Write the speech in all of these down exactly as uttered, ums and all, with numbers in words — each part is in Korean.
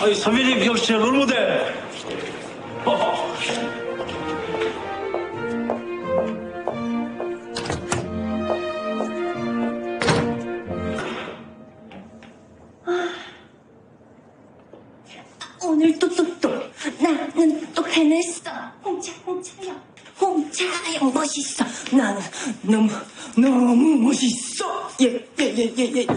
아니, 선배님 역시 제 롤모델. 어. 오늘 또 또 또 나는 또 해냈어. 홍차 홍차야 홍차야 멋있어. 나는 너무 너무 멋있어. 예예예예 예, 예, 예.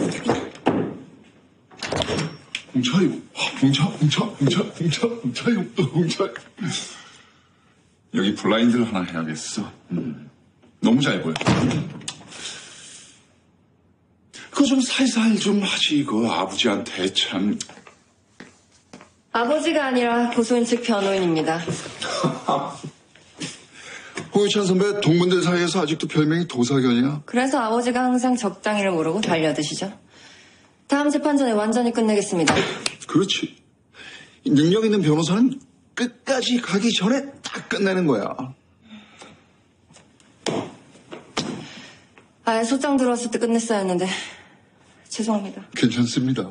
홍차요, 홍차, 홍차, 홍차, 홍차, 홍차요, 홍차. 여기 블라인드를 하나 해야겠어. 음. 너무 잘 보여. 그거 좀 살살 좀 하지, 그 아버지한테 참. 아버지가 아니라 고소인 측 변호인입니다. 홍유찬 선배 동문들 사이에서 아직도 별명이 도사견이야? 그래서 아버지가 항상 적당히를 모르고 달려드시죠. 다음 재판 전에 완전히 끝내겠습니다. 그렇지. 능력 있는 변호사는 끝까지 가기 전에 딱 끝내는 거야. 아예 소장 들어왔을 때 끝냈어야 했는데 죄송합니다. 괜찮습니다.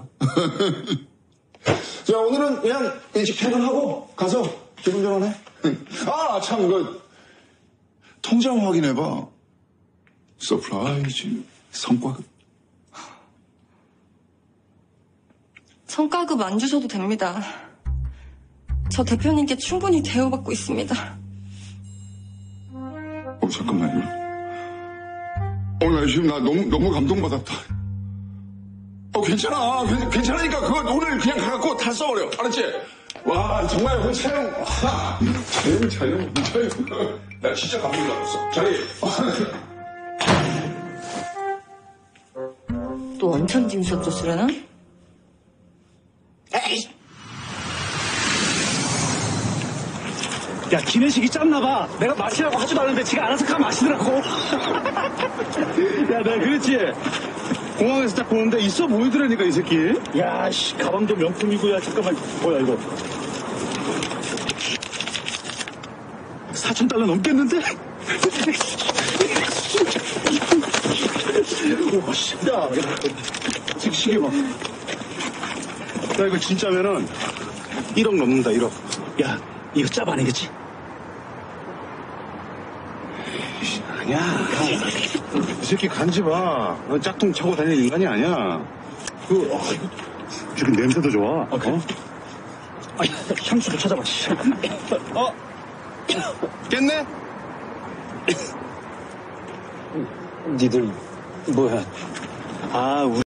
자, 오늘은 그냥 일찍 퇴근하고 가서 기분 전환해. 아, 참, 그, 통장 확인해봐. 서프라이즈, 성과급. 성과급 안 주셔도 됩니다. 저 대표님께 충분히 대우받고 있습니다. 어, 잠깐만요. 어, 나 지금 나 너무, 너무 감동받았다. 어, 괜찮아. 괜, 괜찮으니까 그거 오늘 그냥 가갖고 다 써버려. 알았지? 와, 정말 홍차영. 와, 차영, 차영, 홍차영. 나 진짜 감동 받았어. 자리. 또 원천 징수도 쓰려나? 에이. 야, 기내식이 짰나봐. 내가 마시라고 하지도 않았는데 지가 알아서 가 마시더라고. 야, 내가 그랬지? 공항에서 딱 보는데 있어 보이더라니까, 이 새끼. 야, 씨, 가방도 명품이고, 야, 잠깐만. 뭐야, 이거. 사천 달러 넘겠는데? 오, 씨. 야, 야, 시- 시계 봐. 야, 이거 진짜면은 일억 넘는다, 일억. 야, 이거 짭 아니겠지? 아니야. 이 새끼 간지 봐. 너 짝퉁 차고 다니는 인간이 아니야. 그, 어, 이거, 지금 냄새도 좋아. 아, 그래? 어? 아, 향수도 찾아봐, 씨. 어? 깼네? 니들, 뭐야. 아, 우리